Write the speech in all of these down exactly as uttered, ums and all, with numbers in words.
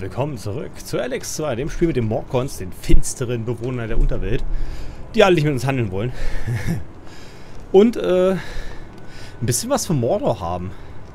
Willkommen zurück zu Alex zwei, dem Spiel mit den Morkons, den finsteren Bewohnern der Unterwelt, die alle nicht mit uns handeln wollen. Und äh, ein bisschen was von Mordor haben.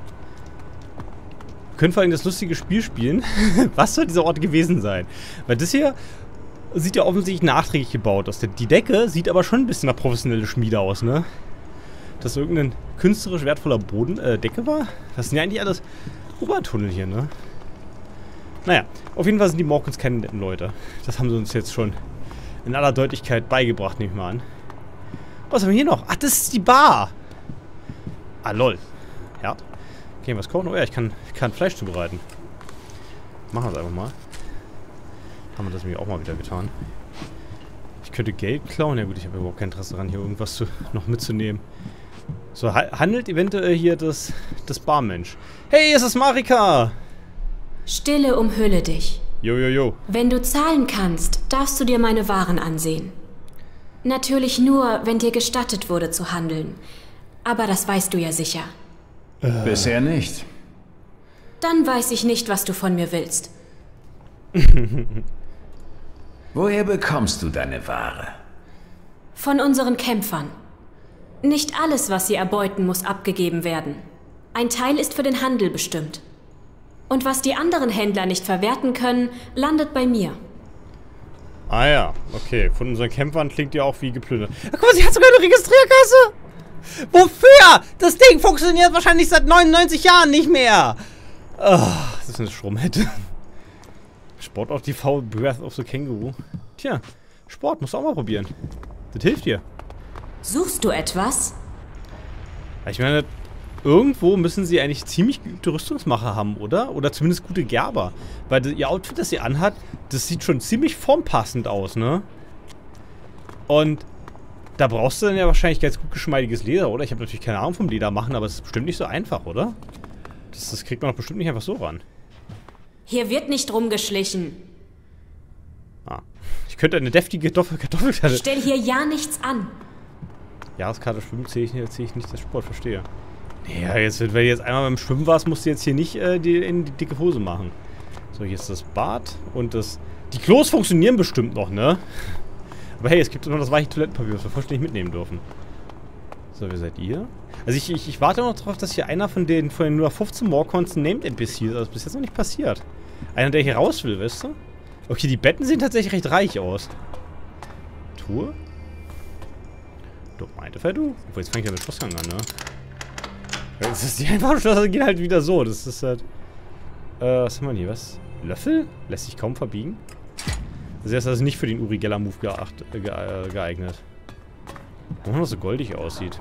Wir können vor allem das lustige Spiel spielen. Was soll dieser Ort gewesen sein? Weil das hier sieht ja offensichtlich nachträglich gebaut aus. Die Decke sieht aber schon ein bisschen nach professionelle Schmiede aus, ne? Dass irgendein künstlerisch wertvoller Boden, äh, Decke war? Das sind ja eigentlich alles U-Bahn-Tunnel hier, ne? Naja, auf jeden Fall sind die Morkons keine netten Leute. Das haben sie uns jetzt schon in aller Deutlichkeit beigebracht, nehme ich mal an. Was haben wir hier noch? Ach, das ist die Bar! Ah, lol. Herd. Okay, was kochen? Oh ja, ich kann, ich kann Fleisch zubereiten. Machen wir es einfach mal. Haben wir das nämlich auch mal wieder getan. Ich könnte Geld klauen. Ja gut, ich habe überhaupt kein Interesse daran, hier irgendwas zu, noch mitzunehmen. So, ha handelt eventuell hier das, das Barmensch. Hey, es ist Marika! Stille, umhülle dich. Jo, jo, jo. Wenn du zahlen kannst, darfst du dir meine Waren ansehen. Natürlich nur, wenn dir gestattet wurde zu handeln. Aber das weißt du ja sicher. Äh. Bisher nicht. Dann weiß ich nicht, was du von mir willst. Woher bekommst du deine Ware? Von unseren Kämpfern. Nicht alles, was sie erbeuten, muss abgegeben werden. Ein Teil ist für den Handel bestimmt. Und was die anderen Händler nicht verwerten können, landet bei mir. Ah ja, okay. Von unseren Kämpfern klingt ja auch wie geplündert. Ach, guck mal, sie hat sogar eine Registrierkasse! Wofür? Das Ding funktioniert wahrscheinlich seit neunundneunzig Jahren nicht mehr! Oh, das ist eine Schrummhette. Sport auf die V, Breath of the Känguru. Tja, Sport musst du auch mal probieren. Das hilft dir. Suchst du etwas? Ich meine, irgendwo müssen sie eigentlich ziemlich geübte Rüstungsmacher haben, oder? Oder zumindest gute Gerber. Weil das, ihr Outfit, das sie anhat, das sieht schon ziemlich formpassend aus, ne? Und da brauchst du dann ja wahrscheinlich ganz gut geschmeidiges Leder, oder? Ich habe natürlich keine Ahnung vom Leder machen, aber es ist bestimmt nicht so einfach, oder? Das, das kriegt man doch bestimmt nicht einfach so ran. Hier wird nicht rumgeschlichen. Ah. Ich könnte eine deftige Kartoffelkarte... Stell hier ja nichts an. Jahreskarte Schwimmen zähle ich, nicht, zähl ich nicht, das Sport, verstehe. Ja, jetzt, wenn du jetzt einmal beim Schwimmen warst, musst du jetzt hier nicht äh, die, in die dicke Hose machen. So, hier ist das Bad und das... Die Klos funktionieren bestimmt noch, ne? Aber hey, es gibt noch das weiche Toilettenpapier, was wir vollständig mitnehmen dürfen. So, wer seid ihr? Also ich, ich, ich warte noch darauf, dass hier einer von den, von den nur fünfzehn Morkons ein Named N P C ist. Also bis jetzt noch nicht passiert. Einer, der hier raus will, weißt du? Okay, die Betten sehen tatsächlich recht reich aus. Tour? Doch, meinte du? Obwohl, jetzt fängt ja mit Schlossgang an, ne? Das ist die einfachen Schlösser gehen halt wieder so. Das ist halt... Äh, was haben wir hier? Was? Löffel? Lässt sich kaum verbiegen. Das ist also nicht für den Uri Geller Move geacht, äh, ge äh, geeignet. Warum das so goldig aussieht.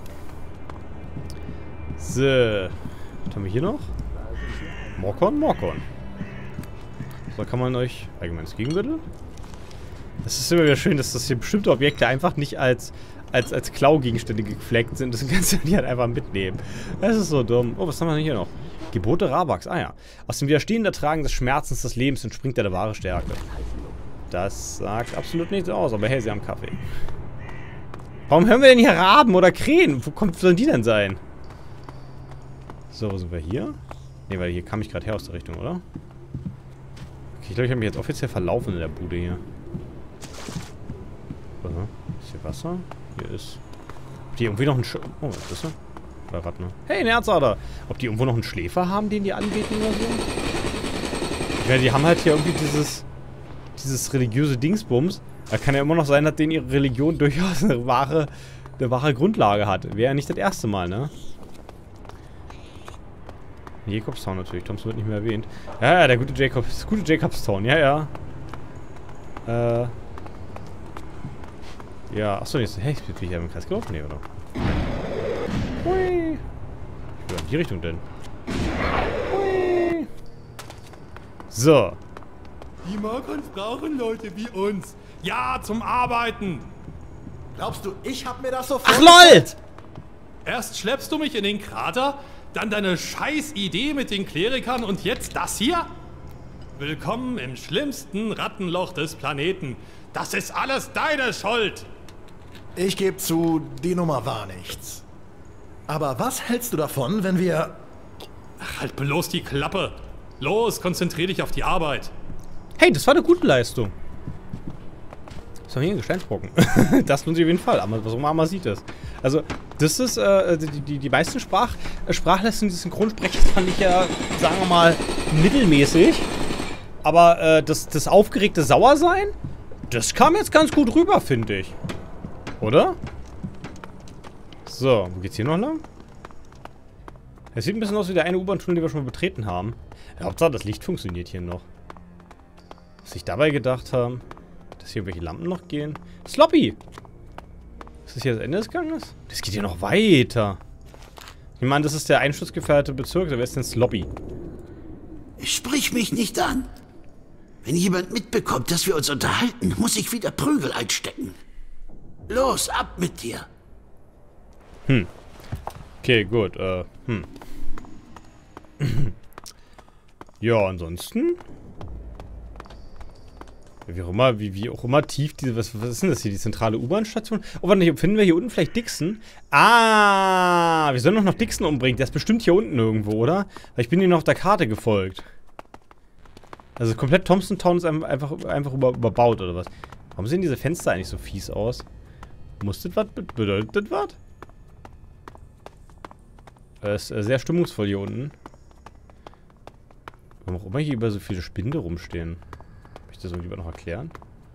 So. Was haben wir hier noch? Morkon, Morkon. So kann man euch... Allgemeines Gegenmittel? Es ist immer wieder schön, dass das hier bestimmte Objekte einfach nicht als... als, als Klaugegenstände gefleckt sind. Das kannst du die halt einfach mitnehmen. Das ist so dumm. Oh, was haben wir denn hier noch? Gebote Rabaks. Ah ja. Aus dem Widerstehen der Tragen des Schmerzens des Lebens entspringt der wahre Stärke. Das sagt absolut nichts aus, aber hey, sie haben Kaffee. Warum hören wir denn hier Raben oder Krähen? Wo kommt, sollen die denn sein? So, wo sind wir hier? Ne, weil hier kam ich gerade her aus der Richtung, oder? Okay, ich glaube, ich habe mich jetzt offiziell verlaufen in der Bude hier. Aha. Ist hier Wasser? Hier ist... Ob die irgendwie noch einen Sch... Oh, was ist das denn? Oder was, ne? Hey, ein Erzader! Ob die irgendwo noch einen Schläfer haben, den die anbieten oder so? Ich meine, die haben halt hier irgendwie dieses... Dieses religiöse Dingsbums. Da kann ja immer noch sein, dass denen ihre Religion durchaus eine wahre... eine wahre Grundlage hat. Wäre ja nicht das erste Mal, ne? Jacobstown natürlich. Thompson wird nicht mehr erwähnt. Ja, ja, der gute Jacob... Das gute Jacobstown. Ja, ja. Äh... Ja, achso, jetzt. Hey, bin ich ja im Kreis gelaufen? Nee, oder? Hui. Ich will in die Richtung denn. Hui. So. Die Morkons brauchen Leute wie uns. Ja, zum Arbeiten. Glaubst du, ich hab mir das so Ach, lol! Erst schleppst du mich in den Krater, dann deine scheiß Idee mit den Klerikern und jetzt das hier? Willkommen im schlimmsten Rattenloch des Planeten. Das ist alles deine Schuld. Ich gebe zu, die Nummer war nichts. Aber was hältst du davon, wenn wir... Ach, halt bloß die Klappe. Los, konzentrier dich auf die Arbeit. Hey, das war eine gute Leistung. Was haben wir hier? Ein Gesteinsbrocken. Das lohnt sich auf jeden Fall. Aber was auch immer man sieht das. Also, das ist, äh, die, die, die meisten Sprach, äh, Sprachleistungen des Synchronsprechers fand ich ja, sagen wir mal, mittelmäßig. Aber äh, das, das aufgeregte Sauersein, das kam jetzt ganz gut rüber, finde ich. Oder? So, wo geht's hier noch lang? Es sieht ein bisschen aus wie der eine U-Bahn-Tunnel, den wir schon mal betreten haben. Ja, Hauptsache, das Licht funktioniert hier noch. Was sich dabei gedacht haben, dass hier irgendwelche Lampen noch gehen. Sloppy! Ist das hier das Ende des Ganges? Das geht hier noch weiter. Ich meine, das ist der einsturzgefährdete Bezirk. Wer ist denn Sloppy? Sprich mich nicht an. Wenn jemand mitbekommt, dass wir uns unterhalten, muss ich wieder Prügel einstecken. Los, ab mit dir. Hm. Okay, gut. Äh, hm. Ja, ansonsten... Wie auch immer, wie, wie auch immer tief diese... Was, was ist denn das hier? Die zentrale U-Bahn-Station? Oh, warte, hier finden wir hier unten vielleicht Dixon? Ah, wir sollen doch noch Dixon umbringen. Der ist bestimmt hier unten irgendwo, oder? Weil ich bin hier noch auf der Karte gefolgt. Also komplett Thompson Town ist einfach, einfach über, überbaut, oder was? Warum sehen diese Fenster eigentlich so fies aus? Muss das was? Bedeutet das was? Es ist sehr stimmungsvoll hier unten. Warum auch immer hier über so viele Spinde rumstehen. Möchte ich das irgendwie noch erklären?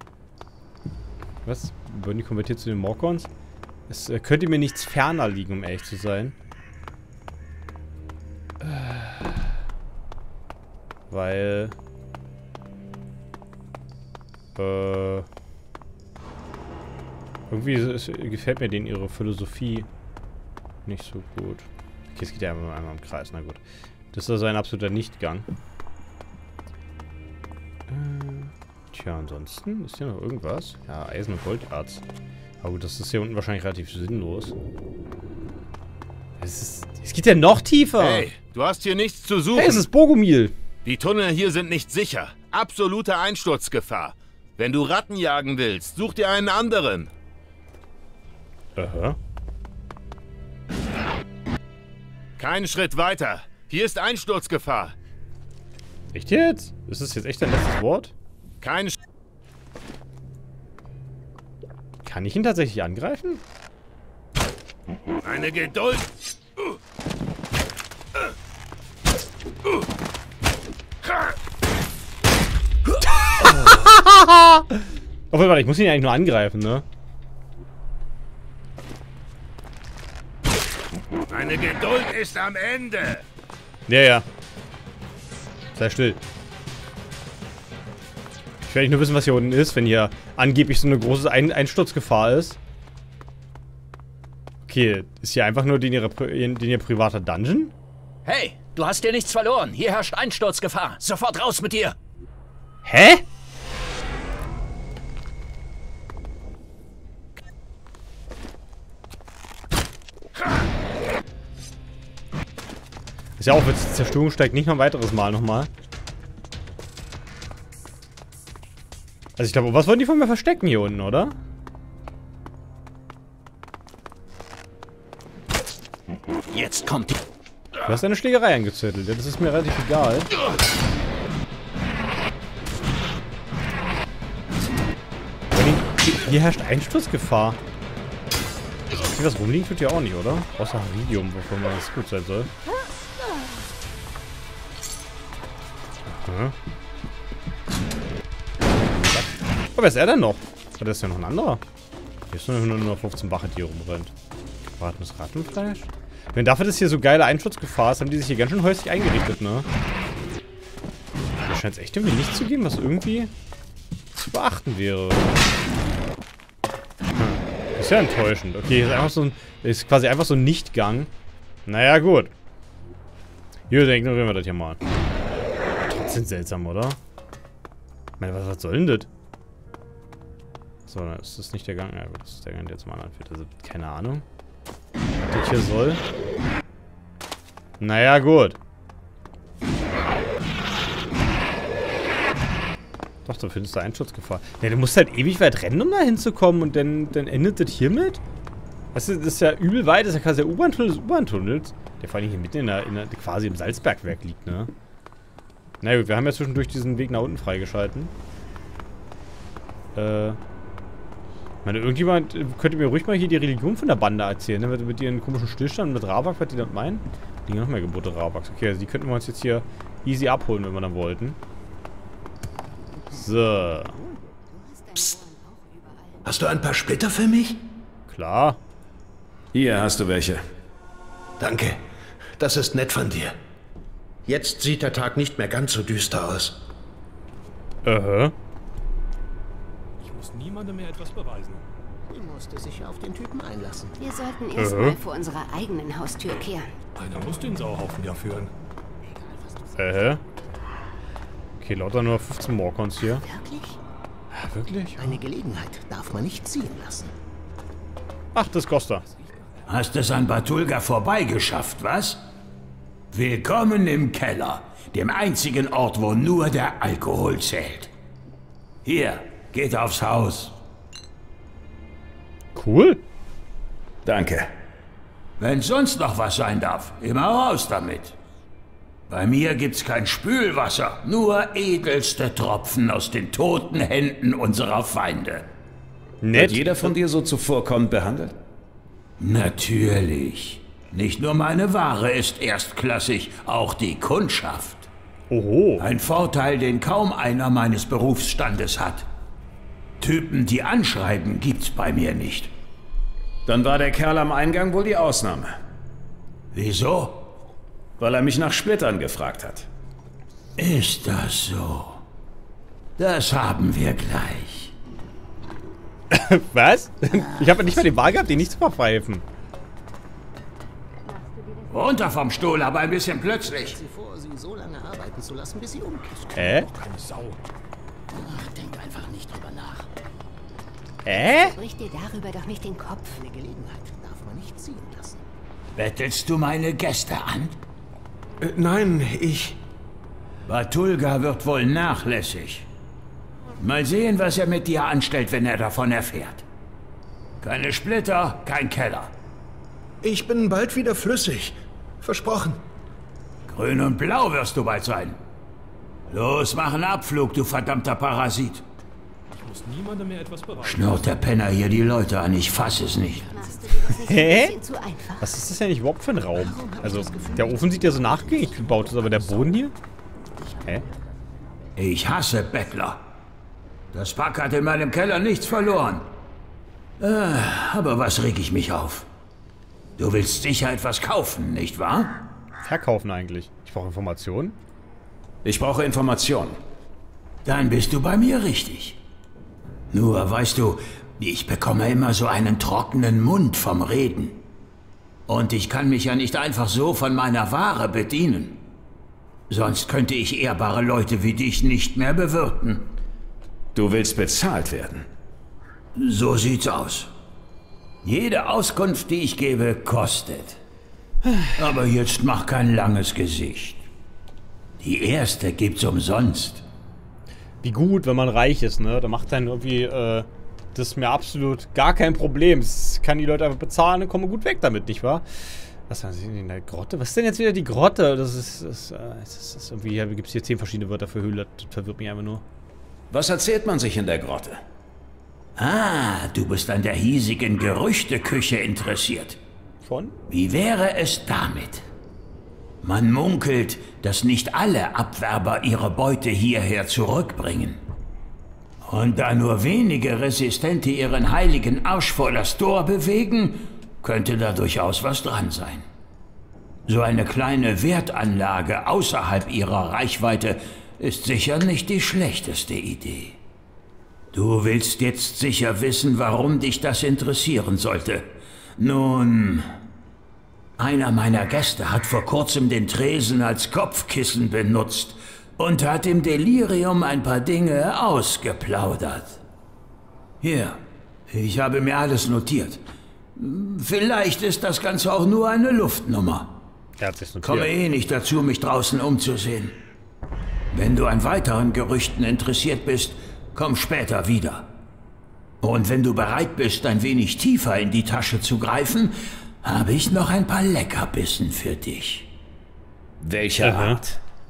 Was? Wurden die konvertiert zu den Morgons? Es äh, könnte mir nichts ferner liegen, um ehrlich zu sein. Äh, weil... Äh... Irgendwie ist, gefällt mir denen ihre Philosophie nicht so gut. Okay, es geht ja einmal, einmal im Kreis, na gut. Das ist also ein absoluter Nichtgang. Äh, tja, ansonsten ist hier noch irgendwas. Ja, Eisen- und Golderz. Aber gut, das ist hier unten wahrscheinlich relativ sinnlos. Es, ist, es geht ja noch tiefer. Hey, du hast hier nichts zu suchen. Hey, es ist Bogomil. Die Tunnel hier sind nicht sicher. Absolute Einsturzgefahr. Wenn du Ratten jagen willst, such dir einen anderen. Aha. Keinen Schritt weiter. Hier ist Einsturzgefahr. Echt jetzt? Ist das jetzt echt dein letztes Wort? Kein Sch Kann ich ihn tatsächlich angreifen? Eine Geduld. Obwohl, warte, ich muss ihn eigentlich nur angreifen, ne? Meine Geduld ist am Ende. Ja, ja. Sei still. Ich will nicht nur wissen, was hier unten ist, wenn hier angeblich so eine große Ein Einsturzgefahr ist. Okay, ist hier einfach nur den ihr, den ihr privater Dungeon? Hey, du hast dir nichts verloren. Hier herrscht Einsturzgefahr. Sofort raus mit dir. Hä? Ist ja auch, wenn die Zerstörung steigt, nicht noch ein weiteres Mal nochmal. Also ich glaube, was wollen die von mir verstecken hier unten, oder? Jetzt kommt die... Du hast eine Schlägerei angezettelt, ja, das ist mir relativ egal. Hier herrscht Einsturzgefahr. Hier was rumliegen tut ja auch nicht, oder? Außer Iridium, wovon man das gut sein soll. Aha. Oh, wer ist er denn noch? Oh, da ist ja noch ein anderer. Hier ist nur nur fünfzehn Wache, die hier rumrennt. Bratenes Rattenfleisch? Wenn dafür, dass hier so geile Einschutzgefahr ist, haben die sich hier ganz schön häuslich eingerichtet, ne? Da scheint es echt irgendwie nichts zu geben, was irgendwie zu beachten wäre. Hm. Ist ja enttäuschend. Okay, ist einfach so ein. Ist quasi einfach so ein Nichtgang. Naja, gut. Hier, dann ignorieren wir das hier mal. Trotzdem seltsam, oder? Ich meine, was, was soll denn das? So, dann ist das nicht der Gang. Ja, gut, das ist der Gang, der zum anderen führt. Also, keine Ahnung. Was das hier soll. Naja, gut. Doch, da findest du Einschutzgefahr. Ne, du musst halt ewig weit rennen, um da hinzukommen und dann, dann endet das hiermit? Weißt du, das ist ja übel weit, das ist ja quasi der U-Bahn-Tunnel des U-Bahn-Tunnels, der vor allem hier mitten in der, in der, quasi im Salzbergwerk liegt, ne? Na gut, wir haben ja zwischendurch diesen Weg nach unten freigeschalten. Äh. Ich meine, irgendjemand könnte mir ruhig mal hier die Religion von der Bande erzählen, ne? Mit, mit ihren komischen Stillstand mit Rabak, was die dort meinen. Die noch mehr Gebote Rabaks. Okay, also die könnten wir uns jetzt hier easy abholen, wenn wir dann wollten. So. Psst. Hast du ein paar Splitter für mich? Klar. Hier hast du welche. Danke. Das ist nett von dir. Jetzt sieht der Tag nicht mehr ganz so düster aus. Äh. Ich muss niemandem mehr etwas beweisen. Sie musste sich auf den Typen einlassen. Wir sollten erstmal vor unserer eigenen Haustür kehren. Einer muss den Sauhaufen ja führen. Äh. Okay, lauter nur fünfzehn Morcons hier. Wirklich? Ja, wirklich? Eine Gelegenheit darf man nicht ziehen lassen. Ach, das Costa. Hast es an Batulga vorbeigeschafft, was? Willkommen im Keller, dem einzigen Ort, wo nur der Alkohol zählt. Hier, geht aufs Haus. Cool. Danke. Wenn sonst noch was sein darf, immer raus damit. Bei mir gibt's kein Spülwasser, nur edelste Tropfen aus den toten Händen unserer Feinde. Nett. Wird jeder von dir so zuvorkommend behandelt? Natürlich. Nicht nur meine Ware ist erstklassig, auch die Kundschaft. Oho. Ein Vorteil, den kaum einer meines Berufsstandes hat. Typen, die anschreiben, gibt's bei mir nicht. Dann war der Kerl am Eingang wohl die Ausnahme. Wieso? Weil er mich nach Splittern gefragt hat. Ist das so? Das haben wir gleich. Was? Ich habe nicht mal die Wahl gehabt, die nicht zu verpfeifen. Runter vom Stuhl, aber ein bisschen plötzlich. Sie vor, sie so lange arbeiten zu lassen, bis sie umkippt. Hä? Keine Sau. Ach, denk einfach nicht drüber nach. Hä? Brich dir darüber doch nicht den Kopf. Eine Gelegenheit darf man nicht ziehen lassen. Bettelst du meine Gäste an? Äh, nein, ich... Batulga wird wohl nachlässig. Mal sehen, was er mit dir anstellt, wenn er davon erfährt. Keine Splitter, kein Keller. Ich bin bald wieder flüssig. Versprochen. Grün und blau wirst du bald sein. Los, mach einen Abflug, du verdammter Parasit. Ich muss niemandem mehr etwas beweisen. Schnurrt der Penner hier die Leute an, ich fass es nicht. Machst du dir das nicht Hä? ein bisschen zu einfach? Was ist das denn nicht überhaupt für ein Raum? Also, der Ofen sieht ja so nachgängig gebaut aus, aber der Boden hier? Hä? Ich hasse Bettler. Das Pack hat in meinem Keller nichts verloren. Äh, aber was reg ich mich auf? Du willst sicher etwas kaufen, nicht wahr? Verkaufen eigentlich. Ich brauche Informationen. Ich brauche Informationen. Dann bist du bei mir richtig. Nur, weißt du, ich bekomme immer so einen trockenen Mund vom Reden. Und ich kann mich ja nicht einfach so von meiner Ware bedienen. Sonst könnte ich ehrbare Leute wie dich nicht mehr bewirten. Du willst bezahlt werden. So sieht's aus. Jede Auskunft, die ich gebe, kostet. Aber jetzt mach kein langes Gesicht. Die erste gibt's umsonst. Wie gut, wenn man reich ist, ne? Da macht dann irgendwie, äh, das ist mir absolut gar kein Problem. Das kann die Leute einfach bezahlen und kommen gut weg damit, nicht wahr? Was haben sie in der Grotte? Was ist denn jetzt wieder die Grotte? Das ist, das, äh, das ist irgendwie, ja, gibt es hier zehn verschiedene Wörter für Höhle. Das verwirrt mich einfach nur. Was erzählt man sich in der Grotte? Ah, du bist an der hiesigen Gerüchteküche interessiert. Schon? Wie wäre es damit? Man munkelt, dass nicht alle Abwerber ihre Beute hierher zurückbringen. Und da nur wenige Resistente ihren heiligen Arsch vor das Tor bewegen, könnte da durchaus was dran sein. So eine kleine Wertanlage außerhalb ihrer Reichweite ist sicher nicht die schlechteste Idee. Du willst jetzt sicher wissen, warum dich das interessieren sollte. Nun, einer meiner Gäste hat vor kurzem den Tresen als Kopfkissen benutzt und hat im Delirium ein paar Dinge ausgeplaudert. Hier, ich habe mir alles notiert. Vielleicht ist das Ganze auch nur eine Luftnummer. Er hat sich's notiert. Komme eh nicht dazu, mich draußen umzusehen. Wenn du an weiteren Gerüchten interessiert bist, komm später wieder. Und wenn du bereit bist, ein wenig tiefer in die Tasche zu greifen, habe ich noch ein paar Leckerbissen für dich. Welcher Aha. Art?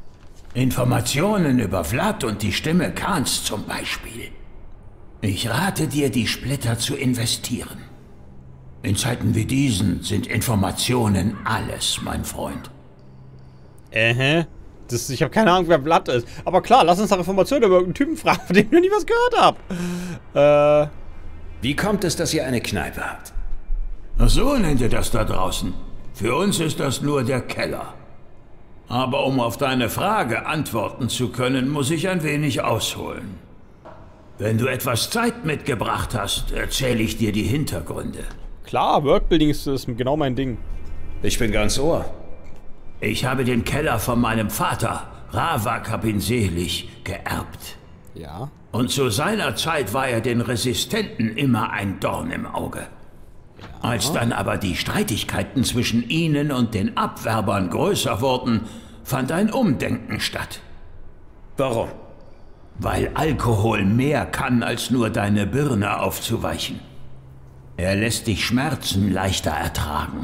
Informationen über Vlad und die Stimme Khans zum Beispiel. Ich rate dir, die Splitter zu investieren. In Zeiten wie diesen sind Informationen alles, mein Freund. Äh, das, ich habe keine Ahnung, wer Vlad ist. Aber klar, lass uns nach Informationen über irgendeinen Typen fragen, von dem ich noch nie was gehört habe. Äh. Wie kommt es, dass ihr eine Kneipe habt? Ach so nennt ihr das da draußen. Für uns ist das nur der Keller. Aber um auf deine Frage antworten zu können, muss ich ein wenig ausholen. Wenn du etwas Zeit mitgebracht hast, erzähle ich dir die Hintergründe. Klar, Worldbuilding ist, ist genau mein Ding. Ich bin ganz Ohr. Ich habe den Keller von meinem Vater, Ravak hab ihn selig, geerbt. Ja. Und zu seiner Zeit war er den Resistenten immer ein Dorn im Auge. Ja. Als dann aber die Streitigkeiten zwischen ihnen und den Abwerbern größer wurden, fand ein Umdenken statt. Warum? Weil Alkohol mehr kann, als nur deine Birne aufzuweichen. Er lässt dich Schmerzen leichter ertragen.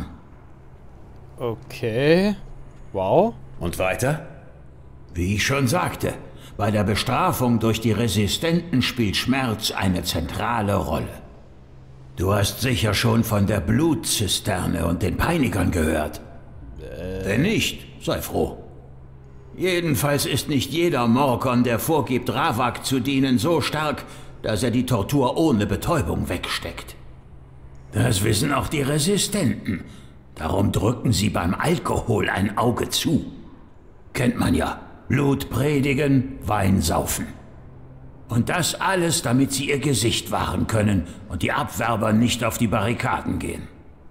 Okay. Wow. Und weiter? Wie ich schon sagte, bei der Bestrafung durch die Resistenten spielt Schmerz eine zentrale Rolle. Du hast sicher schon von der Blutzisterne und den Peinigern gehört. Äh. Wenn nicht, sei froh. Jedenfalls ist nicht jeder Morkon, der vorgibt, Ravak zu dienen, so stark, dass er die Tortur ohne Betäubung wegsteckt. Das wissen auch die Resistenten. Darum drücken sie beim Alkohol ein Auge zu. Kennt man ja. Blut predigen, Wein saufen. Und das alles, damit sie ihr Gesicht wahren können und die Abwerber nicht auf die Barrikaden gehen.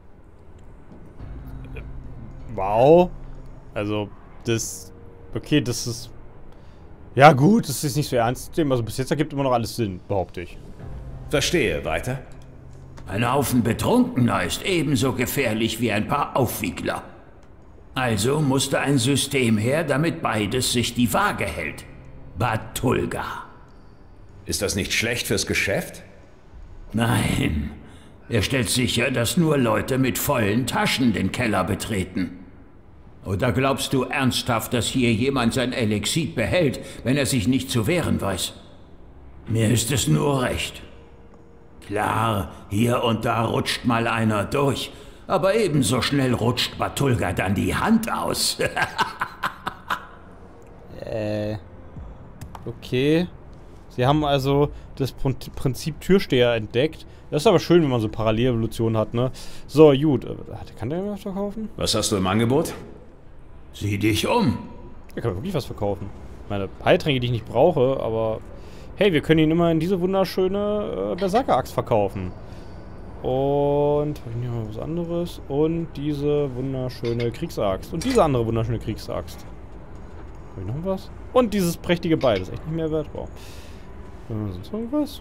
Wow. Also, das... Okay, das ist... Ja gut, das ist nicht so ernst zu nehmen. Also bis jetzt ergibt immer noch alles Sinn, behaupte ich. Verstehe, weiter. Ein Haufen Betrunkener ist ebenso gefährlich wie ein paar Aufwiegler. Also musste ein System her, damit beides sich die Waage hält. Batulga. Ist das nicht schlecht fürs Geschäft? Nein. Er stellt sicher, dass nur Leute mit vollen Taschen den Keller betreten. Oder glaubst du ernsthaft, dass hier jemand sein Elixir behält, wenn er sich nicht zu wehren weiß? Mir ist es nur recht. Klar, hier und da rutscht mal einer durch, aber ebenso schnell rutscht Batulga dann die Hand aus. äh. Okay. Sie haben also das Prinzip Türsteher entdeckt. Das ist aber schön, wenn man so Parallelevolutionen hat, ne? So, gut. Kann der was verkaufen? Was hast du im Angebot? Sieh dich um. Er kann wirklich was verkaufen. Meine Heiltränke, die ich nicht brauche, aber... Hey, wir können ihn immer in diese wunderschöne äh, Berserker-Axt verkaufen. Und... Hab ich nicht noch was anderes? Und diese wunderschöne Kriegsaxt. Und diese andere wunderschöne Kriegsaxt. Hab ich noch was? Und dieses prächtige Beil. Das ist echt nicht mehr wert. Wow. Äh, sonst irgendwas?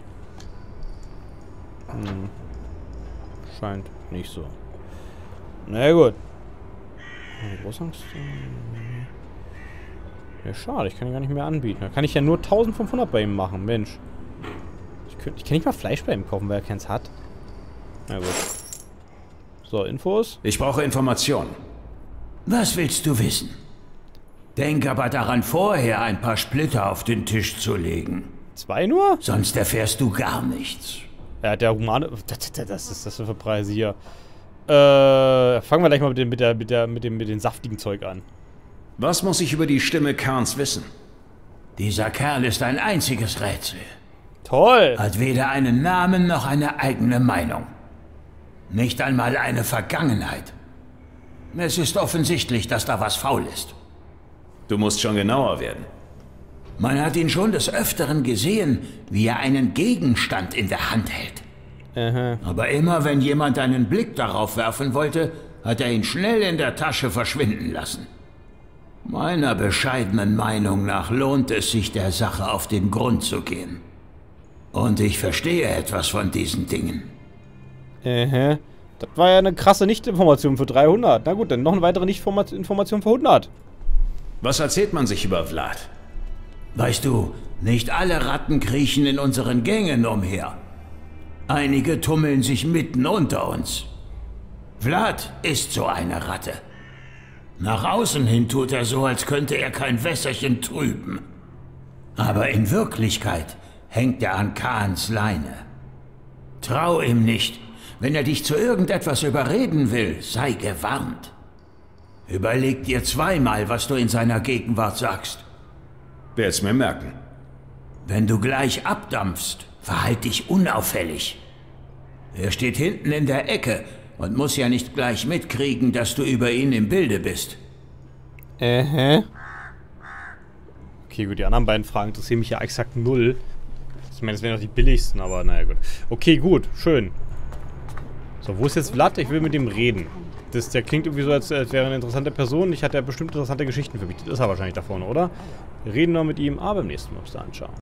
Hm. Scheint nicht so. Na gut. Großangst. Ja, schade, ich kann ihn gar nicht mehr anbieten. Da kann ich ja nur eintausendfünfhundert bei ihm machen, Mensch. Ich, könnt, ich kann nicht mal Fleisch bei ihm kaufen, weil er keins hat. Na gut. So, Infos. Ich brauche Informationen. Was willst du wissen? Denk aber daran, vorher ein paar Splitter auf den Tisch zu legen. Zwei nur? Sonst erfährst du gar nichts. Ja, der Humane... Das ist das für Preise hier. Äh, fangen wir gleich mal mit dem, mit, der, mit, der, mit, dem, mit dem saftigen Zeug an. Was muss ich über die Stimme Khans wissen? Dieser Kerl ist ein einziges Rätsel. Toll! Hat weder einen Namen noch eine eigene Meinung. Nicht einmal eine Vergangenheit. Es ist offensichtlich, dass da was faul ist. Du musst schon genauer werden. Man hat ihn schon des Öfteren gesehen, wie er einen Gegenstand in der Hand hält. Aha. Aber immer, wenn jemand einen Blick darauf werfen wollte, hat er ihn schnell in der Tasche verschwinden lassen. Meiner bescheidenen Meinung nach lohnt es sich, der Sache auf den Grund zu gehen. Und ich verstehe etwas von diesen Dingen. Aha. Das war ja eine krasse Nicht-Information für dreihundert. Na gut, dann noch eine weitere Nicht-Information für hundert. Was erzählt man sich über Vlad? Weißt du, nicht alle Ratten kriechen in unseren Gängen umher. Einige tummeln sich mitten unter uns. Vlad ist so eine Ratte. Nach außen hin tut er so, als könnte er kein Wässerchen trüben. Aber in Wirklichkeit hängt er an Kahns Leine. Trau ihm nicht. Wenn er dich zu irgendetwas überreden will, sei gewarnt. Überleg dir zweimal, was du in seiner Gegenwart sagst. Werd's mir merken. Wenn du gleich abdampfst, verhalt dich unauffällig. Er steht hinten in der Ecke und muss ja nicht gleich mitkriegen, dass du über ihn im Bilde bist. Äh, okay, gut, die anderen beiden Fragen interessieren mich ja exakt null. Ich meine, das wären doch die billigsten, aber naja, gut. Okay, gut, schön. So, wo ist jetzt Vlad? Ich will mit ihm reden. Das, der klingt irgendwie so, als, als wäre eine interessante Person. Ich hatte ja bestimmt interessante Geschichten für mich. Das ist er wahrscheinlich da vorne, oder? Wir reden noch mit ihm, aber beim nächsten Mal. Bis dann, ciao.